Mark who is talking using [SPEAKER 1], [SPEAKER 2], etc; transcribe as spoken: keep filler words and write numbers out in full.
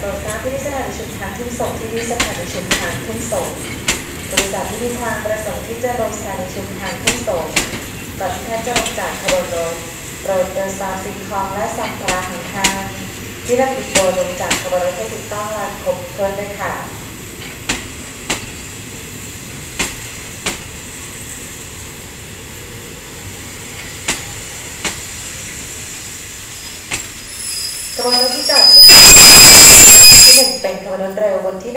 [SPEAKER 1] รดทราบที่ที่สถานชุมทางทุ่งส่งที่ที่สถานชุมทางทุ่งส่งบริษัทที่ที่ทางประสงค์ที่จะลงสถานชุมทางทุ่งส่งก่อนที่ท่านจะลงจากขบวนรถโปรดเดินตามสิ่งของและสัมภาระของท่านที่ได้ติดตัวลงจากขบวนรถให้ถูกต้องและครบถ้วนด้วยค่ะขบวนรถที่จอดที่หนึ่งเป็นขบวนรถเร็วบนที่